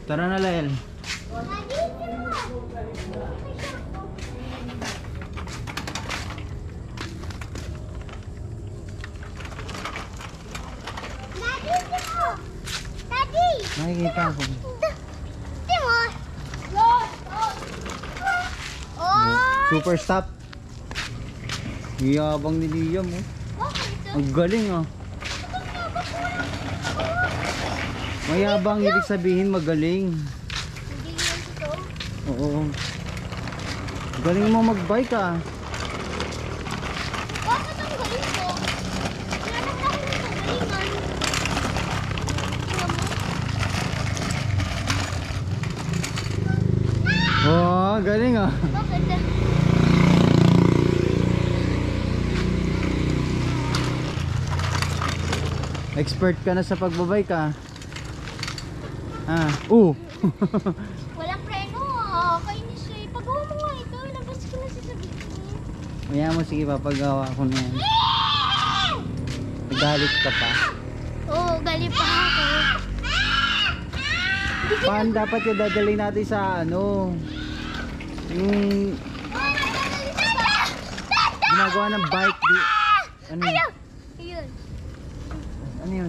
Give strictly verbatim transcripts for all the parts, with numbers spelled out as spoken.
Tara na, Lael. Nakikita ko. Super stop. Yabang ni Liam, oh. Ang galing, oh. Mayabang, ibig sabihin magaling. Hindi yan ito. Oo. Galing mo magbike, ah. Bakit ang galing ko? Wala naman ako nito galingan. Oh, galing, ah. Bakit? Expert ka na sa pagbabike, ah. Ah, uh. Walang preno, ah. Kainis eh. Pagawa mo nga ito. Labas ko na sasabihin. Maya mo, sige, papagawa ko na yan. Nagalit ka pa. Oo, gali pa ako. Paano dapat yung dadalhin natin sa ano? Yung ginagawa ng bike. Di, ano yun? Ayun. Ano yun?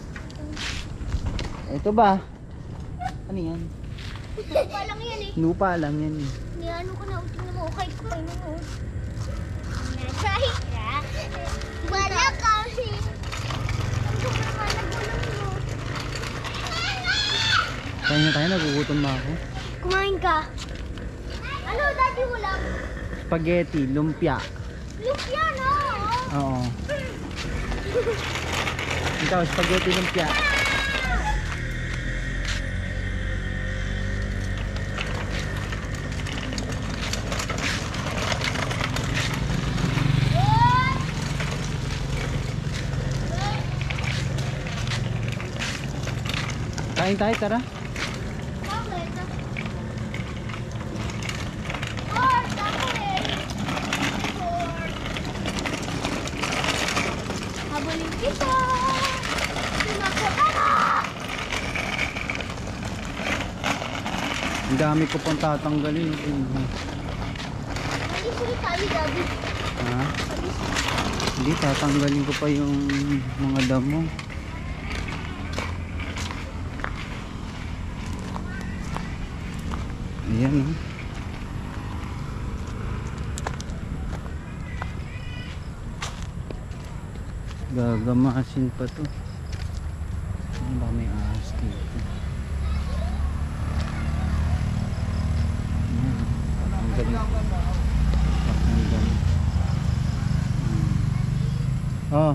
Ito ba? Ano yan? Lupa lang yan eh. Lupa lang yan eh. Niano ko na. Tingnan mo. Okay ko kayo mo. Nasay ka. Wala kasi. Ang sobrang nagulang mo. Kaya na tayo, nagugutom na ako. Kumain ka. Ano, daddy, wala? Spaghetti, lumpia. Lumpia na. Oo. Ikaw, spaghetti, lumpia. Kain tayo, tara. Bakit? Oh, bakit? Habulin kita. Sinakot. Ang dami ko pang tatanggalin. Malisulit tayo, Daddy. Ha? Hindi, tatanggalin ko pa yung mga damo. Ayan, oh. Gagamasin pa to. Ano ba, may ahas dito? Ayan, tatanggalin. Tatanggalin. Oh.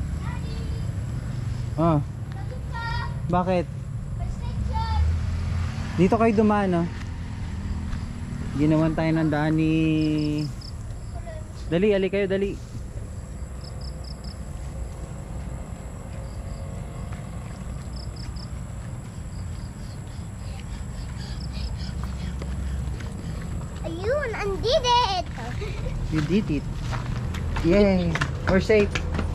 Oh. Bakit? Dito kayo dumaan, oh. Ginawan tayo ng daan ni... Dali, ali kayo, dali. Ayun, I did it. You did it. Yay! We're safe.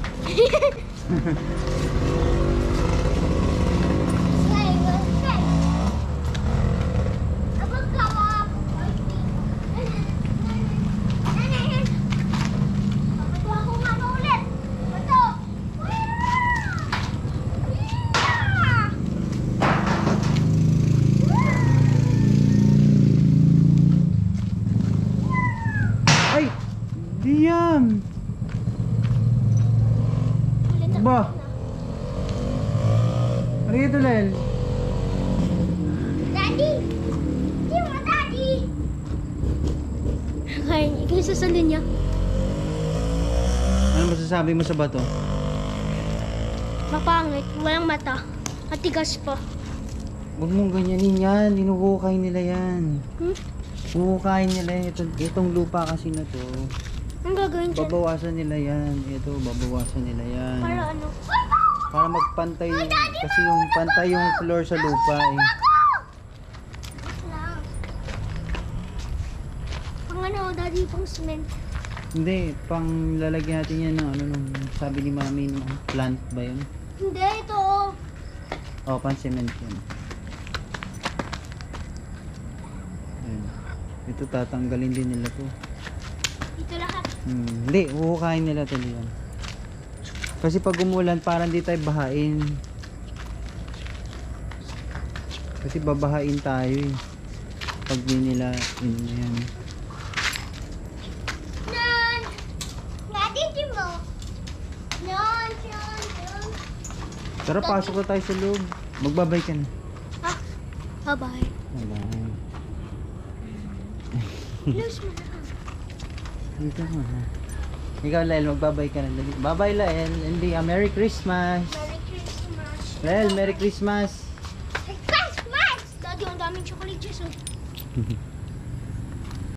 Ay! Liam! Ba? Ano ito, Lel? Daddy! Di mo, Daddy! Kaya ikaw sasalin niya. Ano masasabi mo sa bato? Mapangit, walang mata. At tigas pa. Huwag mong ganyanin yan. Inuhukay nila yan. Hmm? Inuhukay nila yan. Ito, itong lupa kasi na to. Ang gagawin dyan? Babawasan nila yan. Ito, babawasan nila yan. Para ano? Para magpantay yung, kasi yung pantay yung floor sa lupa eh. Pang ano, Daddy, pang cement. Hindi, pang lalagyan natin yan ng ano nung sabi ni Mami ng plant ba yun? Hindi, ito. O, pan cement yun. Ito tatanggalin din nila to. Dito lahat. Hmm, hindi, huhukayin nila to diyan. Kasi pag umulan, parang di tayo bahain. Kasi babahain tayo eh. Pag di nila, yun na yan. Nan! Nandito mo. Nan, nan, nan. Tara, pasok na tayo sa loob. Magbabay ka na. Ah, bye-bye. Bye. Close mo na. Dito mo ha. Ikaw, Lael, magbabay ka na. Dali. Bye-bye, Lael. Hindi, ah, Merry Christmas. Merry Christmas. Lael, Merry Christmas. Hey, Christmas! Daddy, ang daming chocolate juice. Oh.